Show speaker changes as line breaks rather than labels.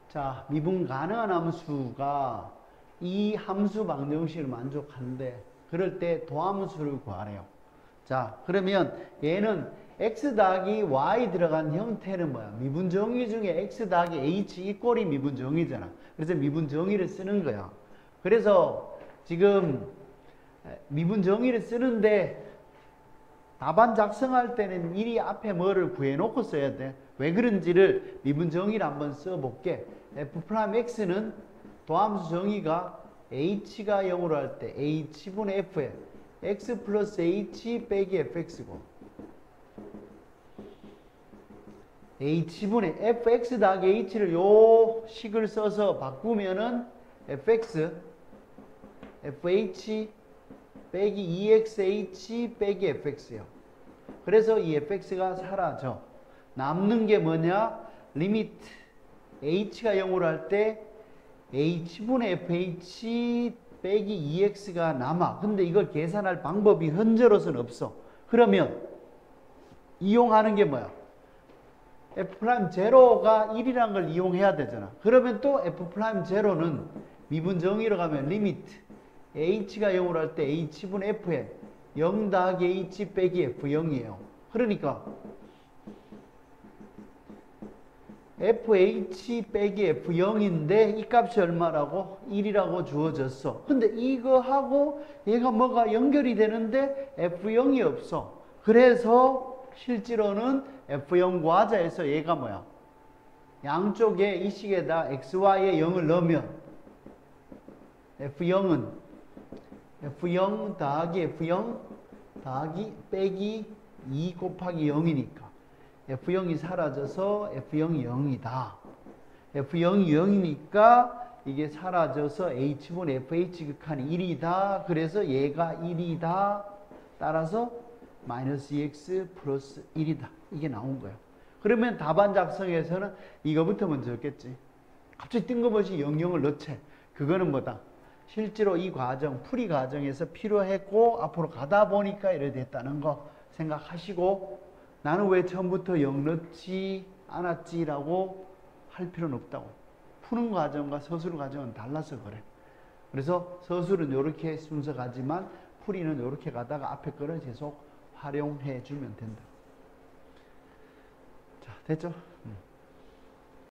자, 미분 가능한 함수가 이 함수 방정식을 만족하는데 그럴 때 도함수를 구하래요. 자, 그러면 얘는 x 더하기 y 들어간 형태는 뭐야? 미분 정의 중에 x 더하기 h 이꼴이 미분 정의잖아. 그래서 미분 정의를 쓰는 거야. 그래서 지금 미분 정의를 쓰는데 답안 작성할 때는 미리 앞에 뭐를 구해놓고 써야 돼. 왜 그런지를 미분 정의를 한번 써볼게. f'x는 도함수 정의가 h가 0으로 할 때 h분의 f에 x 플러스 h 빼기 fx고 h분의 fx 더하기 h를 요 식을 써서 바꾸면은 fx fh 빼기 2xh 빼기 fx요. 그래서 이 fx가 사라져. 남는 게 뭐냐? 리미트 h가 0으로 할 때 h분의 fh 빼기 2x가 남아. 근데 이걸 계산할 방법이 현재로서는 없어. 그러면 이용하는 게 뭐야? f'0가 1이라는 걸 이용해야 되잖아. 그러면 또 f'0는 미분 정의로 가면 리미트 h가 0으로 할 때 h분의 f에 0 더하기 h 빼기 f0이에요. 그러니까 fh 빼기 f0인데 이 값이 얼마라고? 1이라고 주어졌어. 근데 이거하고 얘가 뭐가 연결이 되는데 f0이 없어. 그래서 실제로는 f0 과자에서 얘가 뭐야? 양쪽에 이 식에다 xy에 0을 넣으면 f0은 f0 더하기 f0 더하기 빼기 2 곱하기 0이니까 f0이 사라져서 f0이 0이다. f0이 0이니까 이게 사라져서 h분의 fh 극한이 1이다. 그래서 얘가 1이다. 따라서 마이너스 2x 플러스 1이다. 이게 나온 거예요. 그러면 답안 작성에서는 이거부터 먼저 적겠지. 갑자기 뜬금없이 00을 넣지. 그거는 뭐다? 실제로 이 과정, 풀이 과정에서 필요했고 앞으로 가다 보니까 이래 됐다는 거 생각하시고 나는 왜 처음부터 0 넣지 않았지라고 할 필요는 없다고. 푸는 과정과 서술 과정은 달라서 그래. 그래서 서술은 이렇게 순서 가지만 풀이는 이렇게 가다가 앞에 거를 계속 활용해 주면 된다. 자, 됐죠?